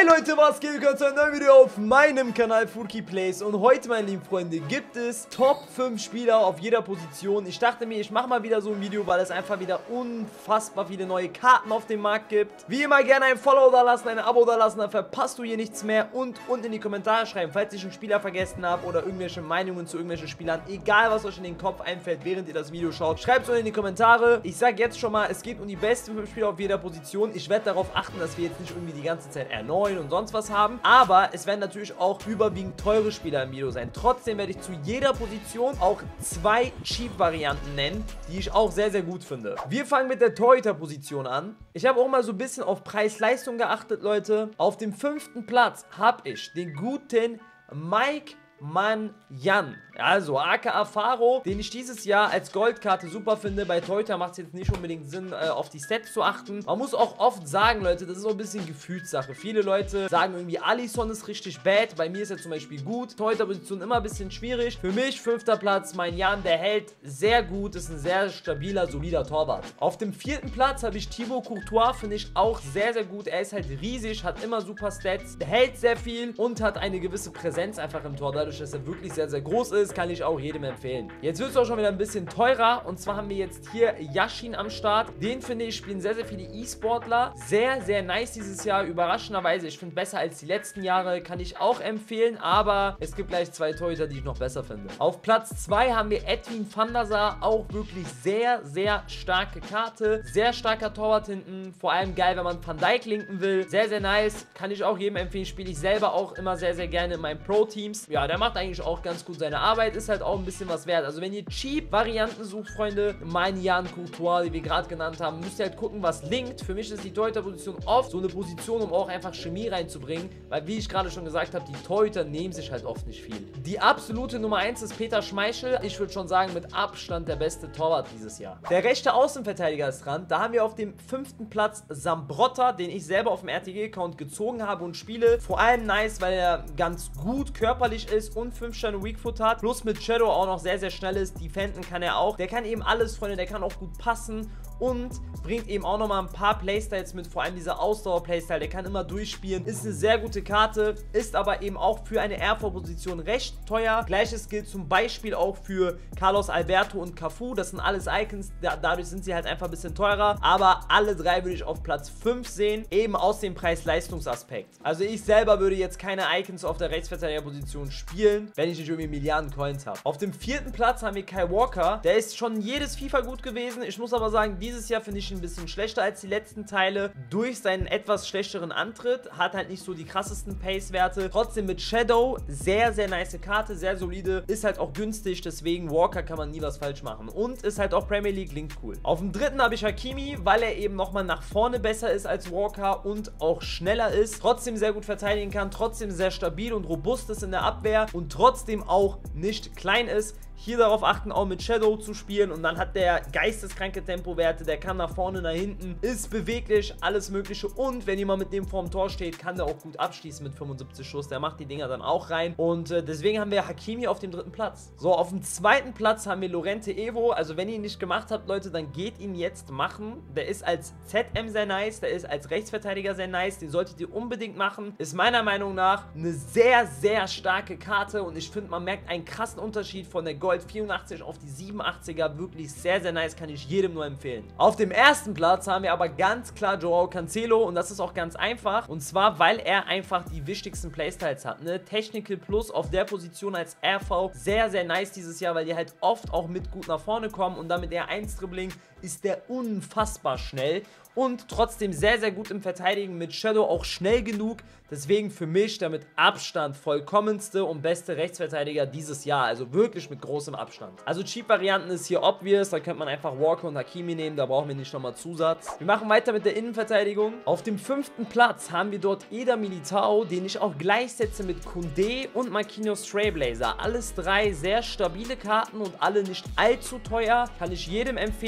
Hey Leute, was geht? Willkommen zu einem neuen Video auf meinem Kanal Furky Plays. Und heute, meine lieben Freunde, gibt es Top 5 Spieler auf jeder Position. Ich dachte mir, ich mache mal wieder so ein Video, weil es einfach wieder unfassbar viele neue Karten auf dem Markt gibt. Wie immer gerne ein Follow da lassen, ein Abo da lassen, dann verpasst du hier nichts mehr. Und unten in die Kommentare schreiben, falls ich einen Spieler vergessen habe oder irgendwelche Meinungen zu irgendwelchen Spielern. Egal, was euch in den Kopf einfällt, während ihr das Video schaut. Schreibt es unten in die Kommentare. Ich sage jetzt schon mal, es geht um die besten 5 Spieler auf jeder Position. Ich werde darauf achten, dass wir jetzt nicht irgendwie die ganze Zeit R9 und sonst was haben, aber es werden natürlich auch überwiegend teure Spieler im Video sein. Trotzdem werde ich zu jeder Position auch 2 Cheap-Varianten nennen, die ich auch sehr, sehr gut finde. Wir fangen mit der Torhüter-Position an. Ich habe auch mal so ein bisschen auf Preis-Leistung geachtet, Leute. Auf dem 5. Platz habe ich den guten Mike Maignan, also aka Faro, den ich dieses Jahr als Goldkarte super finde. Bei Torhüter macht es jetzt nicht unbedingt Sinn, auf die Stats zu achten. Man muss auch oft sagen, Leute, das ist so ein bisschen Gefühlssache. Viele Leute sagen irgendwie, Alisson ist richtig bad, bei mir ist er zum Beispiel gut. Torhüterposition immer ein bisschen schwierig. Für mich 5. Platz, Maignan, der hält sehr gut, ist ein sehr stabiler, solider Torwart. Auf dem 4. Platz habe ich Thibaut Courtois, finde ich auch sehr, sehr gut. Er ist halt riesig, hat immer super Stats, hält sehr viel und hat eine gewisse Präsenz einfach im Tor. Dadurch, dass er wirklich sehr, sehr groß ist, kann ich auch jedem empfehlen. Jetzt wird es auch schon wieder ein bisschen teurer und zwar haben wir jetzt hier Yashin am Start. Den finde ich, spielen sehr, sehr viele E-Sportler. Sehr, sehr nice dieses Jahr, überraschenderweise. Ich finde besser als die letzten Jahre, kann ich auch empfehlen, aber es gibt gleich 2 Torhüter, die ich noch besser finde. Auf Platz 2 haben wir Edwin van der Sar, auch wirklich sehr, sehr starke Karte. Sehr starker Torwart hinten, vor allem geil, wenn man Van Dijk linken will. Sehr, sehr nice, kann ich auch jedem empfehlen, spiele ich selber auch immer sehr, sehr gerne in meinen Pro-Teams. Ja, der macht eigentlich auch ganz gut seine Arbeit, ist halt auch ein bisschen was wert. Also wenn ihr Cheap-Varianten sucht, Freunde, Maignan, Courtois, die wir gerade genannt haben, müsst ihr halt gucken, was linkt. Für mich ist die Torhüter-Position oft so eine Position, um auch einfach Chemie reinzubringen, weil wie ich gerade schon gesagt habe, die Torhüter nehmen sich halt oft nicht viel. Die absolute Nummer 1 ist Peter Schmeichel. Ich würde schon sagen, mit Abstand der beste Torwart dieses Jahr. Der rechte Außenverteidiger ist dran. Da haben wir auf dem 5. Platz Zambrotta, den ich selber auf dem RTG-Account gezogen habe und spiele. Vor allem nice, weil er ganz gut körperlich ist und 5 Sterne Weakfoot hat, plus mit Shadow auch noch sehr, sehr schnell ist. Defenden kann er auch. Der kann eben alles, Freunde, der kann auch gut passen und bringt eben auch nochmal ein paar Playstyles mit, vor allem dieser Ausdauer-Playstyle, der kann immer durchspielen, ist eine sehr gute Karte, ist aber eben auch für eine RV-Position recht teuer. Gleiches gilt zum Beispiel auch für Carlos Alberto und Cafu, das sind alles Icons, dadurch sind sie halt einfach ein bisschen teurer, aber alle 3 würde ich auf Platz 5 sehen, eben aus dem Preis-Leistungsaspekt. Also ich selber würde jetzt keine Icons auf der Rechtsverteidigerposition spielen, wenn ich nicht irgendwie Milliarden Coins habe. Auf dem 4. Platz haben wir Kyle Walker, der ist schon jedes FIFA gut gewesen, ich muss aber sagen, dieses Jahr finde ich ihn ein bisschen schlechter als die letzten Teile, durch seinen etwas schlechteren Antritt, hat halt nicht so die krassesten Pace-Werte, trotzdem mit Shadow, sehr, sehr nice Karte, sehr solide, ist halt auch günstig, deswegen Walker kann man nie was falsch machen und ist halt auch Premier League, linkt cool. Auf dem 3. habe ich Hakimi, weil er eben nochmal nach vorne besser ist als Walker und auch schneller ist, trotzdem sehr gut verteidigen kann, trotzdem sehr stabil und robust ist in der Abwehr und trotzdem auch nicht klein ist. Hier darauf achten, auch mit Shadow zu spielen und dann hat der geisteskranke Tempowerte, der kann nach vorne, nach hinten, ist beweglich, alles mögliche und wenn jemand mit dem vorm Tor steht, kann der auch gut abschließen mit 75 Schuss, der macht die Dinger dann auch rein und deswegen haben wir Hakimi auf dem 3. Platz. So, auf dem 2. Platz haben wir Lorente Evo, also wenn ihr ihn nicht gemacht habt, Leute, dann geht ihn jetzt machen. Der ist als ZM sehr nice, der ist als Rechtsverteidiger sehr nice, den solltet ihr unbedingt machen, ist meiner Meinung nach eine sehr, sehr starke Karte und ich finde, man merkt einen krassen Unterschied von der Gold 84 auf die 87er, wirklich sehr, sehr nice, kann ich jedem nur empfehlen. Auf dem 1. Platz haben wir aber ganz klar Joao Cancelo und das ist auch ganz einfach und zwar, weil er einfach die wichtigsten Playstyles hat, ne? Technical Plus auf der Position als RV, sehr, sehr nice dieses Jahr, weil die halt oft auch mit gut nach vorne kommen und damit R1-Dribbling ist der unfassbar schnell und trotzdem sehr, sehr gut im Verteidigen, mit Shadow auch schnell genug, deswegen für mich der mit Abstand vollkommenste und beste Rechtsverteidiger dieses Jahr, also wirklich mit großem Abstand. Also Cheap-Varianten ist hier obvious, da könnte man einfach Walker und Hakimi nehmen, da brauchen wir nicht nochmal Zusatz. Wir machen weiter mit der Innenverteidigung. Auf dem 5. Platz haben wir dort Eder Militao, den ich auch gleichsetze mit Koundé und Marquinhos Trailblazer. Alles 3 sehr stabile Karten und alle nicht allzu teuer, kann ich jedem empfehlen, da müsst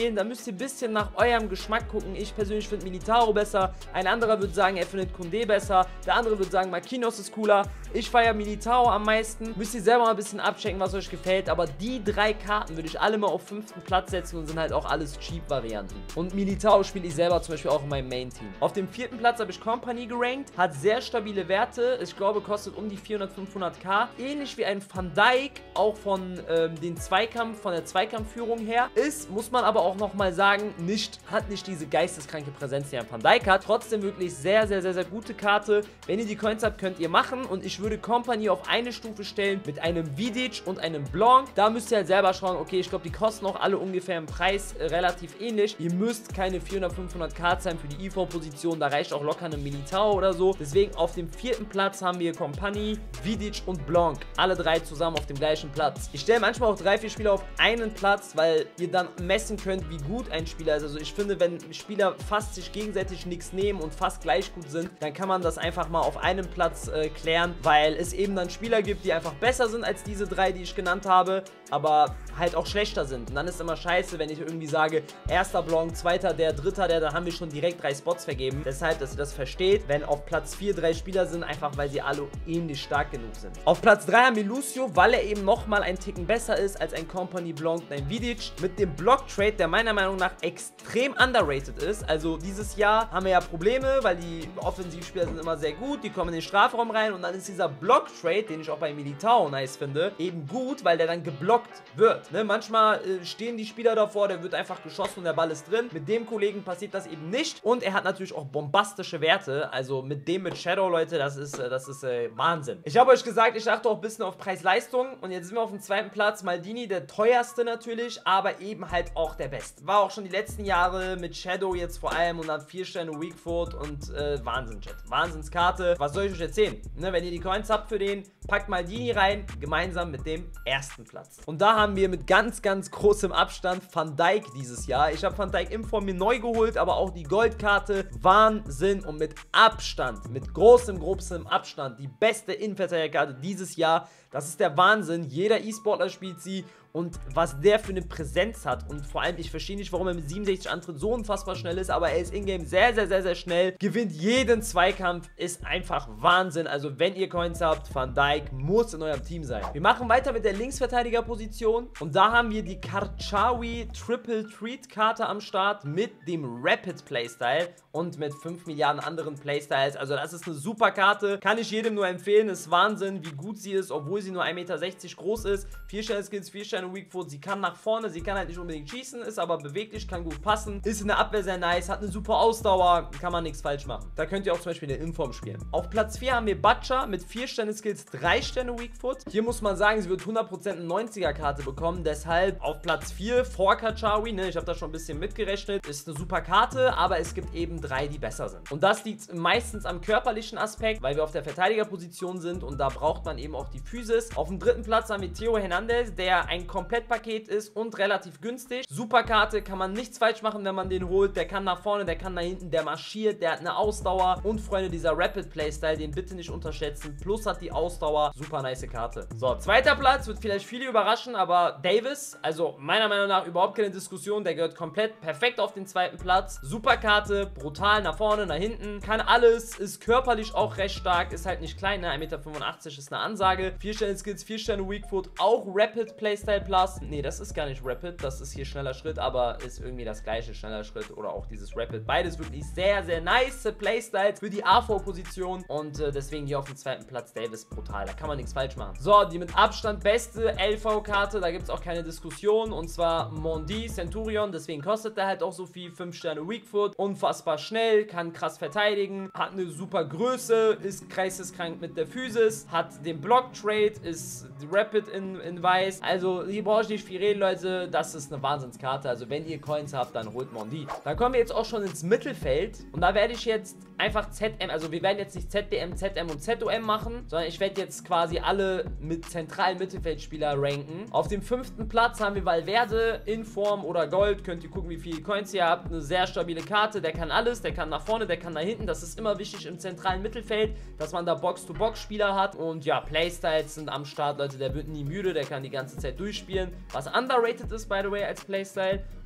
müsst ihr ein bisschen nach eurem Geschmack gucken. Ich persönlich finde Militao besser. Ein anderer würde sagen, er findet Koundé besser. Der andere würde sagen, Marquinhos ist cooler. Ich feiere Militao am meisten. Müsst ihr selber mal ein bisschen abchecken, was euch gefällt. Aber die 3 Karten würde ich alle mal auf 5. Platz setzen und sind halt auch alles Cheap-Varianten. Und Militao spiele ich selber zum Beispiel auch in meinem Main-Team. Auf dem 4. Platz habe ich Kompany gerankt. Hat sehr stabile Werte. Ich glaube, kostet um die 400, 500k. Ähnlich wie ein Van Dijk, auch von den Zweikampf, von der Zweikampfführung her. Muss man aber auch nochmal sagen, hat nicht diese geisteskranke Präsenz, die ein Van Dijk hat. Trotzdem wirklich sehr, sehr, sehr, sehr gute Karte. Wenn ihr die Coins habt, könnt ihr machen. Und ich würde Kompany auf eine Stufe stellen mit einem Vidic und einem Blanc. Da müsst ihr halt selber schauen, okay, ich glaube, die kosten auch alle ungefähr im Preis relativ ähnlich. Ihr müsst keine 400, 500k zahlen für die IV-Position. Da reicht auch locker eine Militao oder so. Deswegen auf dem 4. Platz haben wir Kompany, Vidic und Blanc. Alle 3 zusammen auf dem gleichen Platz. Ich stelle manchmal auch 3, 4 Spieler auf einen Platz, weil ihr dann messen könnt, wie gut ein Spieler ist. Also ich finde, wenn Spieler fast sich gegenseitig nichts nehmen und fast gleich gut sind, dann kann man das einfach mal auf einem Platz klären, weil es eben dann Spieler gibt, die einfach besser sind als diese 3, die ich genannt habe, aber halt auch schlechter sind. Und dann ist immer scheiße, wenn ich irgendwie sage, 1. Blanc, 2., der 3., dann haben wir schon direkt 3 Spots vergeben. Deshalb, dass ihr das versteht, wenn auf Platz 4 3 Spieler sind, einfach weil sie alle ähnlich stark genug sind. Auf Platz 3 haben wir Lucio, weil er eben nochmal einen Ticken besser ist als ein Kompany, Blanc und ein Vidic. Mit dem Block-Trade, der meiner Meinung nach extrem underrated ist. Also dieses Jahr haben wir ja Probleme, weil die Offensivspieler sind immer sehr gut, die kommen in den Strafraum rein und dann ist dieser Block-Trade, den ich auch bei Militao nice finde, eben gut, weil der dann geblockt wird. Ne? Manchmal stehen die Spieler davor, der wird einfach geschossen und der Ball ist drin. Mit dem Kollegen passiert das eben nicht und er hat natürlich auch bombastische Werte. Also mit Shadow, Leute, das ist Wahnsinn. Ich habe euch gesagt, ich achte auch ein bisschen auf Preis-Leistung und jetzt sind wir auf dem 2. Platz. Maldini, der teuerste natürlich, aber eben halt auch der Beste. War auch schon die letzten Jahre mit Shadow jetzt vor allem und hat 4 Sterne Weakfoot und Wahnsinn, Chat. Wahnsinnskarte. Was soll ich euch erzählen? Ne, wenn ihr die Coins habt für den, packt Maldini rein, gemeinsam mit dem 1. Platz. Und da haben wir mit ganz, ganz großem Abstand Van Dijk dieses Jahr. Ich habe Van Dijk im Form mir neu geholt, aber auch die Goldkarte. Wahnsinn und mit Abstand, mit großem Abstand, die beste Innenverteidigerkarte dieses Jahr. Das ist der Wahnsinn. Jeder E-Sportler spielt sie. Und was der für eine Präsenz hat und vor allem, ich verstehe nicht, warum er mit 67 Antritt so unfassbar schnell ist, aber er ist in-game sehr, sehr, sehr, sehr schnell, gewinnt jeden Zweikampf, ist einfach Wahnsinn. Also wenn ihr Coins habt, Van Dijk muss in eurem Team sein. Wir machen weiter mit der Linksverteidigerposition und da haben wir die Karchawi Triple Treat Karte am Start mit dem Rapid Playstyle und mit 5 Milliarden anderen Playstyles. Also das ist eine super Karte, kann ich jedem nur empfehlen, ist Wahnsinn, wie gut sie ist, obwohl sie nur 1,60 Meter groß ist. 4 Sterne Skills, 4 Sterne Weakfoot, sie kann nach vorne, sie kann halt nicht unbedingt schießen, ist aber beweglich, kann gut passen, ist in der Abwehr sehr nice, hat eine super Ausdauer, kann man nichts falsch machen. Da könnt ihr auch zum Beispiel in der Inform spielen. Auf Platz 4 haben wir Butcher mit 4 Sterne Skills, 3 Sterne Weakfoot. Hier muss man sagen, sie wird 100% eine 90er Karte bekommen, deshalb auf Platz 4 vor Karchawi, ne, ich habe da schon ein bisschen mitgerechnet, ist eine super Karte, aber es gibt eben 3, die besser sind. Und das liegt meistens am körperlichen Aspekt, weil wir auf der Verteidigerposition sind und da braucht man eben auch die Physis. Auf dem 3. Platz haben wir Theo Hernandez, der ein Komplettpaket ist und relativ günstig. Super Karte, kann man nichts falsch machen, wenn man den holt. Der kann nach vorne, der kann nach hinten, der marschiert, der hat eine Ausdauer. Und Freunde, dieser Rapid Playstyle, den bitte nicht unterschätzen. Plus hat die Ausdauer, super nice Karte. So, 2. Platz, wird vielleicht viele überraschen, aber Davis, also meiner Meinung nach überhaupt keine Diskussion, der gehört komplett perfekt auf den 2. Platz. Super Karte, brutal nach vorne, nach hinten, kann alles, ist körperlich auch recht stark, ist halt nicht klein, ne? 1,85 Meter ist eine Ansage. 4 Sterne Skills, 4 Sterne Weakfoot, auch Rapid Playstyle Plus. Ne, das ist gar nicht Rapid, das ist hier schneller Schritt, aber ist irgendwie das gleiche, schneller Schritt oder auch dieses Rapid. Beides wirklich sehr, sehr nice Playstyles für die AV-Position und deswegen hier auf dem 2. Platz Davis brutal, da kann man nichts falsch machen. So, die mit Abstand beste LV-Karte, da gibt es auch keine Diskussion und zwar Mondi Centurion, deswegen kostet der halt auch so viel, 5 Sterne Weakfoot, unfassbar schnell, kann krass verteidigen, hat eine super Größe, ist geisteskrank mit der Physis, hat den Block-Trade, ist Rapid in weiß, also hier brauche ich nicht viel reden, Leute, das ist eine Wahnsinnskarte, also wenn ihr Coins habt, dann holt man die. Dann kommen wir jetzt auch schon ins Mittelfeld und da werde ich jetzt einfach ZM, also wir werden jetzt nicht ZDM, ZM und ZOM machen, sondern ich werde jetzt quasi alle mit zentralen Mittelfeldspieler ranken. Auf dem 5. Platz haben wir Valverde, Inform oder Gold, könnt ihr gucken, wie viele Coins ihr habt, eine sehr stabile Karte, der kann alles, der kann nach vorne, der kann nach hinten, das ist immer wichtig im zentralen Mittelfeld, dass man da Box-to-Box-Spieler hat und ja, Playstyles sind am Start, Leute, der wird nie müde, der kann die ganze Zeit durchspielen, was underrated ist, by the way, als Playstyle.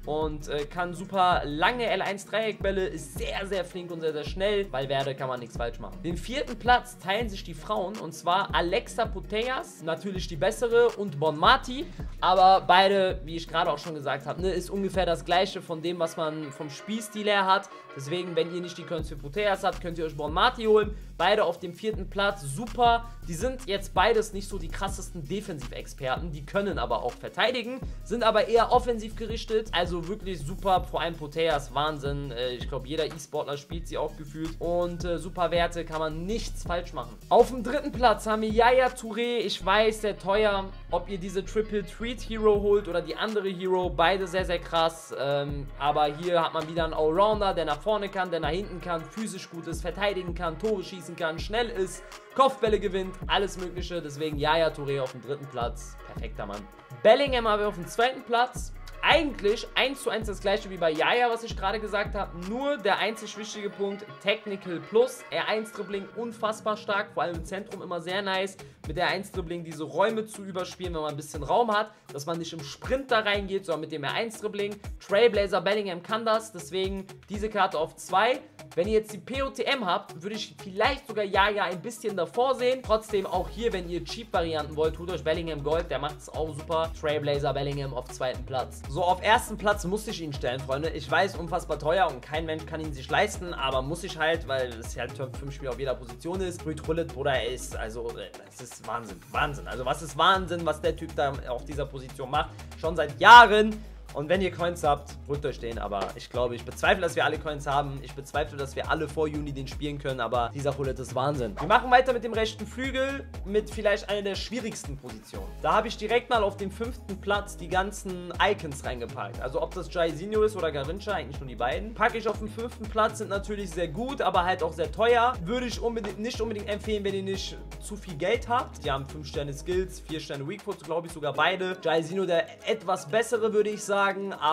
und kann super lange L1-Dreieckbälle, ist sehr, sehr flink und sehr, sehr schnell. Bei Valverde kann man nichts falsch machen. Den 4. Platz teilen sich die Frauen und zwar Alexa Putellas, natürlich die bessere, und Bonmati, aber beide, wie ich gerade auch schon gesagt habe, ne, ist ungefähr das gleiche von dem, was man vom Spielstil her hat. Deswegen, wenn ihr nicht die Coins für Putellas habt, könnt ihr euch Bonmati holen. Beide auf dem 4. Platz, super. Die sind jetzt beides nicht so die krassesten Defensivexperten, die können aber auch verteidigen, sind aber eher offensiv gerichtet, also wirklich super, vor allem Putellas, Wahnsinn. Ich glaube, jeder E-Sportler spielt sie auch gefühlt und super Werte, kann man nichts falsch machen. Auf dem 3. Platz haben wir Yaya Touré, ich weiß, sehr teuer, ob ihr diese Triple Threat Hero holt oder die andere Hero, beide sehr, sehr krass, aber hier hat man wieder einen Allrounder, der nach vorne kann, der nach hinten kann, physisch gut ist, verteidigen kann, Tore schießen kann, schnell ist, Kopfbälle gewinnt, alles mögliche, deswegen Yaya Touré auf dem 3. Platz, perfekter Mann. Bellingham haben wir auf dem 2. Platz. Eigentlich 1:1 das gleiche wie bei Yaya, was ich gerade gesagt habe, nur der einzig wichtige Punkt, Technical Plus, R1-Dribbling unfassbar stark, vor allem im Zentrum immer sehr nice, mit der R1-Dribbling diese Räume zu überspielen, wenn man ein bisschen Raum hat, dass man nicht im Sprint da reingeht, sondern mit dem R1-Dribbling. Trailblazer Bellingham kann das, deswegen diese Karte auf 2. Wenn ihr jetzt die POTM habt, würde ich vielleicht sogar Yaya ein bisschen davor sehen. Trotzdem auch hier, wenn ihr Cheap-Varianten wollt, holt euch Bellingham Gold, der macht es auch super. Trailblazer Bellingham auf 2. Platz. So, auf 1. Platz musste ich ihn stellen, Freunde. Ich weiß, unfassbar teuer und kein Mensch kann ihn sich leisten, aber muss ich halt, weil es halt Top 5 Spieler auf jeder Position ist. Ruud Gullit, Bruder, er ist, also, das ist Wahnsinn. Wahnsinn. Also, was ist Wahnsinn, was der Typ da auf dieser Position macht. Schon seit Jahren. Und wenn ihr Coins habt, holt euch den, aber ich glaube, ich bezweifle, dass wir alle Coins haben. Ich bezweifle, dass wir alle vor Juni den spielen können, aber dieser Gullit ist Wahnsinn. Wir machen weiter mit dem rechten Flügel, mit vielleicht einer der schwierigsten Positionen. Da habe ich direkt mal auf dem 5. Platz die ganzen Icons reingepackt. Also ob das Jairzinho ist oder Garrincha, eigentlich nur die beiden. Packe ich auf dem 5. Platz, sind natürlich sehr gut, aber halt auch sehr teuer. Würde ich nicht unbedingt empfehlen, wenn ihr nicht zu viel Geld habt. Die haben 5 Sterne Skills, 4 Sterne Weakfoot, glaube ich sogar beide. Jairzinho der etwas bessere, würde ich sagen.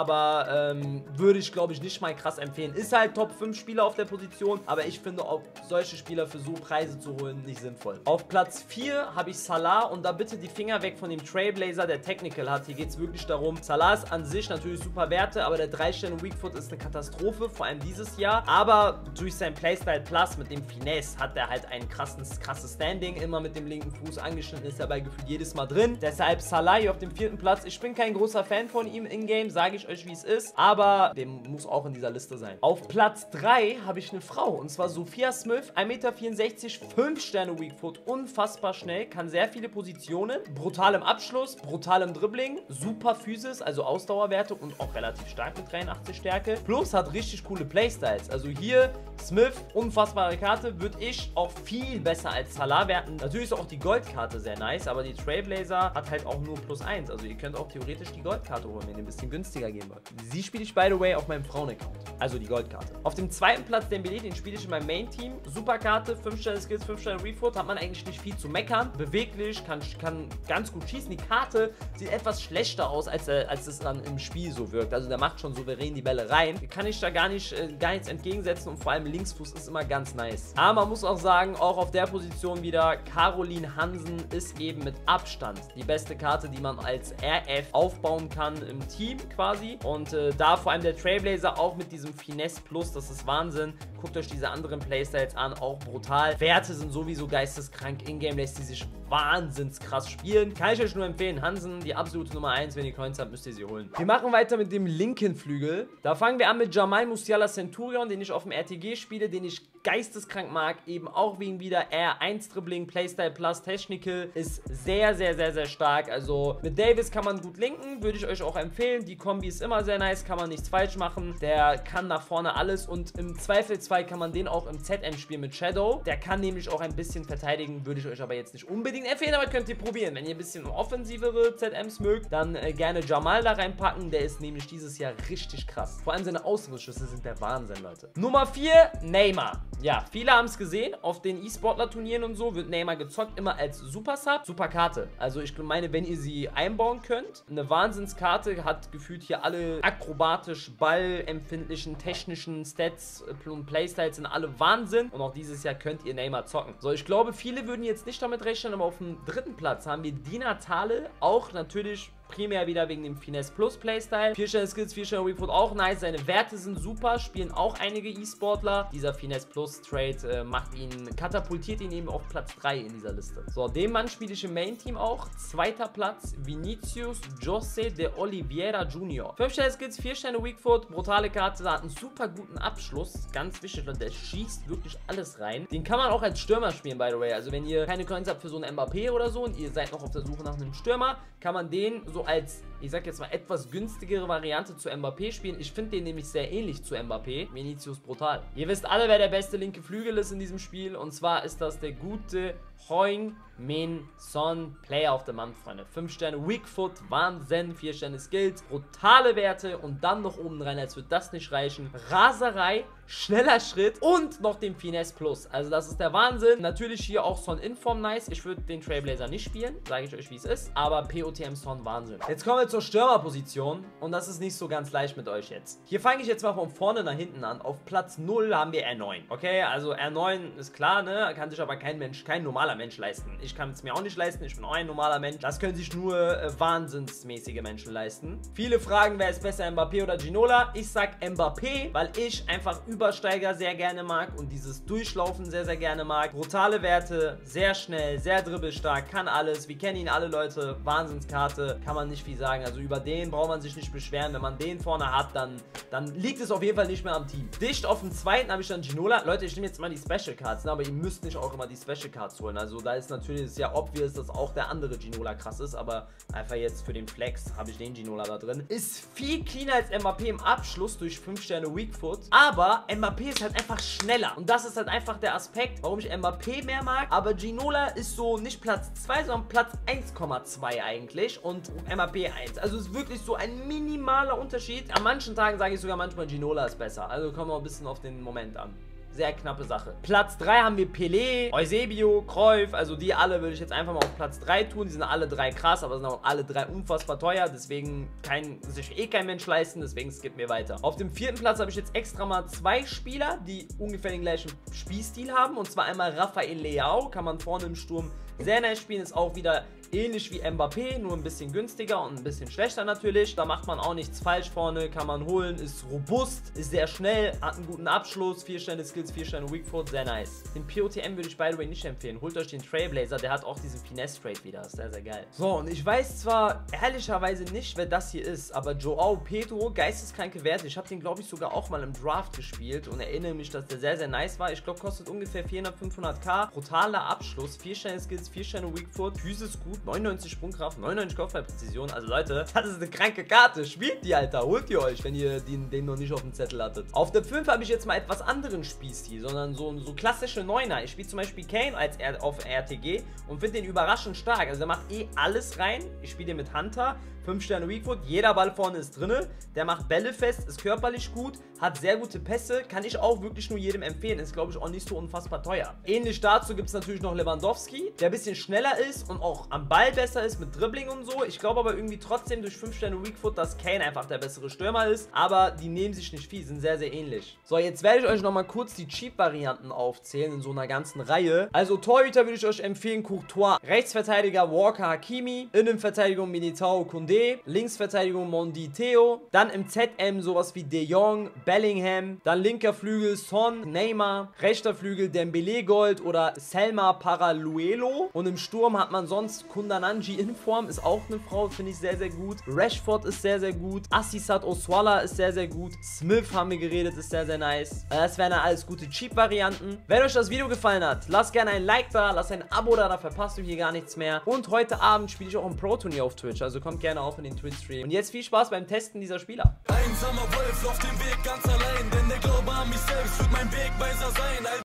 Aber würde ich, glaube ich, nicht mal krass empfehlen. Ist halt Top 5 Spieler auf der Position, aber ich finde auch solche Spieler für so Preise zu holen nicht sinnvoll. Auf Platz 4 habe ich Salah und da bitte die Finger weg von dem Trailblazer, der Technical hat. Hier geht es wirklich darum, Salah ist an sich natürlich super Werte, aber der 3 Sterne Weakfoot ist eine Katastrophe, vor allem dieses Jahr. Aber durch sein Playstyle Plus mit dem Finesse hat er halt ein krasses Standing, immer mit dem linken Fuß angeschnitten, ist dabei gefühlt jedes Mal drin. Deshalb Salah hier auf dem 4. Platz. Ich bin kein großer Fan von ihm in-game, sage ich euch, wie es ist, aber dem muss auch in dieser Liste sein. Auf Platz 3 habe ich eine Frau, und zwar Sophia Smith, 1,64 m, 5 Sterne Weakfoot, unfassbar schnell, kann sehr viele Positionen, brutal im Abschluss, brutal im Dribbling, super Physis, also Ausdauerwerte und auch relativ stark mit 83 Stärke, plus hat richtig coole Playstyles, also hier Smith, unfassbare Karte, würde ich auch viel besser als Salah werten. Natürlich ist auch die Goldkarte sehr nice, aber die Trailblazer hat halt auch nur +1, also ihr könnt auch theoretisch die Goldkarte holen, wenn ihr ein bisschen günstiger gehen wollt. Sie spiele ich, by the way, auf meinem Frauen-Account, also die Goldkarte. Auf dem 2. Platz Dembélé, den spiele ich in meinem Main-Team, super Karte, 5 Sterne Skills, 5 Sterne Weakfoot, hat man eigentlich nicht viel zu meckern, beweglich, kann ganz gut schießen, die Karte sieht etwas schlechter aus, als es dann im Spiel so wirkt, also der macht schon souverän die Bälle rein, kann ich da gar nichts entgegensetzen und vor allem Linksfuß ist immer ganz nice. Aber man muss auch sagen, auch auf der Position wieder, Caroline Hansen ist eben mit Abstand die beste Karte, die man als RF aufbauen kann im Team quasi. Und da vor allem der Trailblazer auch mit diesem Finesse Plus, das ist Wahnsinn. Guckt euch diese anderen Playstyles an, auch brutal. Werte sind sowieso geisteskrank. In-game lässt die sich wahnsinns krass spielen. Kann ich euch nur empfehlen. Hansen, die absolute Nummer 1. Wenn ihr Coins habt, müsst ihr sie holen. Wir machen weiter mit dem linken Flügel. Da fangen wir an mit Jamal Musiala Centurion, den ich auf dem RTG spiele, den ich geisteskrank mag. Eben auch wegen wieder R1 Dribbling, Playstyle Plus, Technical. Ist sehr, sehr, sehr, sehr stark. Also mit Davis kann man gut linken. Würde ich euch auch empfehlen. Die Kombi ist immer sehr nice. Kann man nichts falsch machen. Der kann nach vorne alles. Und im Zweifelsfall kann man den auch im ZM spielen mit Shadow. Der kann nämlich auch ein bisschen verteidigen. Würde ich euch aber jetzt nicht unbedingt empfehlen, aber könnt ihr probieren. Wenn ihr ein bisschen offensivere ZMs mögt, dann gerne Jamal da reinpacken. Der ist nämlich dieses Jahr richtig krass. Vor allem seine Ausrüstschüsse sind der Wahnsinn, Leute. Nummer 4, Neymar. Ja, viele haben es gesehen. Auf den E-Sportler-Turnieren und so wird Neymar gezockt, immer als Super-Sub. Super Karte. Also ich meine, wenn ihr sie einbauen könnt, eine Wahnsinnskarte, hat gefühlt hier alle akrobatisch, ballempfindlichen, technischen Stats und Playstyles sind alle Wahnsinn. Und auch dieses Jahr könnt ihr Neymar zocken. So, ich glaube, viele würden jetzt nicht damit rechnen, aber auf dem 3. Platz haben wir Di Natale, auch natürlich primär wieder wegen dem Finesse Plus Playstyle. 4 Skills, 4 Weak Foot auch nice. Seine Werte sind super, spielen auch einige E-Sportler. Dieser Finesse Plus Trade katapultiert ihn eben auf Platz 3 in dieser Liste. So, den Mann spiele ich im Main-Team auch. 2. Platz, Vinicius José de Oliveira Jr. 5 Skills, 4 Weak Foot, brutale Karte, hat einen super guten Abschluss. Ganz wichtig, der schießt wirklich alles rein. Den kann man auch als Stürmer spielen, by the way. Also wenn ihr keine Coins habt für so einen Mbappé oder so und ihr seid noch auf der Suche nach einem Stürmer, kann man den so als, ich sag jetzt mal, etwas günstigere Variante zu Mbappé spielen. Ich finde den nämlich sehr ähnlich zu Mbappé. Vinicius brutal. Ihr wisst alle, wer der beste linke Flügel ist in diesem Spiel. Und zwar ist das der gute Heung-Min Son, Player of the Month, Freunde. 5 Sterne Weak Foot, Wahnsinn, 4 Sterne Skills, brutale Werte und dann noch oben rein, als würde das nicht reichen. Raserei, schneller Schritt und noch den Finesse Plus. Also das ist der Wahnsinn. Natürlich hier auch Son in Form nice. Ich würde den Trailblazer nicht spielen, sage ich euch, wie es ist. Aber POTM Son, Wahnsinn. Jetzt kommen wir zur Stürmerposition und das ist nicht so ganz leicht mit euch jetzt. Hier fange ich jetzt mal von vorne nach hinten an. Auf Platz 0 haben wir R9. Okay, also R9 ist klar, ne? Kann sich aber kein normaler Mensch leisten. Ich kann es mir auch nicht leisten. Ich bin auch ein normaler Mensch. Das können sich nur wahnsinnsmäßige Menschen leisten. Viele fragen, wer ist besser, Mbappé oder Ginola? Ich sag Mbappé, weil ich einfach Übersteiger sehr gerne mag und dieses Durchlaufen sehr, sehr gerne mag. Brutale Werte, sehr schnell, sehr dribbelstark, kann alles. Wir kennen ihn alle, Leute. Wahnsinnskarte, kann man nicht viel sagen. Also über den braucht man sich nicht beschweren. Wenn man den vorne hat, dann liegt es auf jeden Fall nicht mehr am Team. Dicht auf dem zweiten habe ich dann Ginola. Leute, ich nehme jetzt mal die Special Cards, ne? Aber ihr müsst nicht auch immer die Special Cards holen. Also da ist natürlich sehr obvious, dass auch der andere Ginola krass ist, aber einfach jetzt für den Flex habe ich den Ginola da drin. Ist viel cleaner als Mbappé im Abschluss durch 5 Sterne Weak Foot, aber Mbappé ist halt einfach schneller und das ist halt einfach der Aspekt, warum ich Mbappé mehr mag, aber Ginola ist so nicht Platz 2, sondern Platz 1,2 eigentlich und Mbappé 1. Also ist wirklich so ein minimaler Unterschied. An manchen Tagen sage ich sogar manchmal, Ginola ist besser. Also kommen wir ein bisschen auf den Moment an. Sehr knappe Sache. Platz 3 haben wir Pelé, Eusebio, Cruyff, also die alle würde ich jetzt einfach mal auf Platz 3 tun. Die sind alle 3 krass, aber sind auch alle 3 unfassbar teuer, deswegen kann sich kein Mensch leisten, deswegen skippen wir weiter. Auf dem 4. Platz habe ich jetzt extra mal 2 Spieler, die ungefähr den gleichen Spielstil haben, und zwar einmal Rafael Leao, kann man vorne im Sturm sehr nice spielen, ist auch wieder ähnlich wie Mbappé, nur ein bisschen günstiger und ein bisschen schlechter natürlich. Da macht man auch nichts falsch vorne, kann man holen, ist robust, ist sehr schnell, hat einen guten Abschluss, 4 Sterne Skills, 4 Sterne Weak Foot, sehr nice. Den POTM würde ich by the way nicht empfehlen. Holt euch den Trailblazer, der hat auch diesen Finesse Trade wieder, ist sehr, sehr geil. So, und ich weiß zwar ehrlicherweise nicht, wer das hier ist, aber Joao Pedro, geisteskranke Werte. Ich habe den, glaube ich, sogar auch mal im Draft gespielt und erinnere mich, dass der sehr, sehr nice war. Ich glaube, kostet ungefähr 400, 500k. Brutaler Abschluss, 4 Sterne Skills, 4 Sterne Weak Foot, Physis gut, 99 Sprungkraft, 99 Kopfballpräzision. Also Leute, das ist eine kranke Karte. Spielt die, Alter. Holt ihr euch, wenn ihr den noch nicht auf dem Zettel hattet. Auf der 5 habe ich jetzt mal etwas anderen Spielstil, sondern so klassische Neuner. Ich spiele zum Beispiel Kane auf RTG und finde den überraschend stark. Also der macht alles rein. Ich spiele den mit Hunter, 5 Sterne Weak Foot, jeder Ball vorne ist drinne. Der macht Bälle fest, ist körperlich gut, hat sehr gute Pässe, kann ich auch wirklich nur jedem empfehlen. Ist, glaube ich, auch nicht so unfassbar teuer. Ähnlich dazu gibt es natürlich noch Lewandowski, der ein bisschen schneller ist und auch am Ball besser ist mit Dribbling und so. Ich glaube aber irgendwie trotzdem durch 5 Sterne Weak Foot, dass Kane einfach der bessere Stürmer ist. Aber die nehmen sich nicht viel, sind sehr, sehr ähnlich. So, jetzt werde ich euch nochmal kurz die Cheap-Varianten aufzählen in so einer ganzen Reihe. Also Torhüter würde ich euch empfehlen, Courtois. Rechtsverteidiger Walker Hakimi. Innenverteidigung Militao Koundé. Linksverteidigung Mondi Theo. Dann im ZM sowas wie De Jong, Bellingham. Dann linker Flügel Son, Neymar. Rechter Flügel Dembele Gold oder Selma Paraluelo. Und im Sturm hat man sonst Kundananji in Form, ist auch eine Frau, finde ich sehr, sehr gut. Rashford ist sehr, sehr gut. Assisat Oswala ist sehr, sehr gut. Smith haben wir geredet, ist sehr, sehr nice. Das wären alles gute Cheap-Varianten. Wenn euch das Video gefallen hat, lasst gerne ein Like da, lasst ein Abo da, da verpasst ihr hier gar nichts mehr. Und heute Abend spiele ich auch ein Pro-Turnier auf Twitch, also kommt gerne auf in den Twitch-Stream. Und jetzt viel Spaß beim Testen dieser Spieler. Einsamer Wolf auf dem Weg ganz allein, denn der Glaube an mich selbst wird mein Wegweiser sein.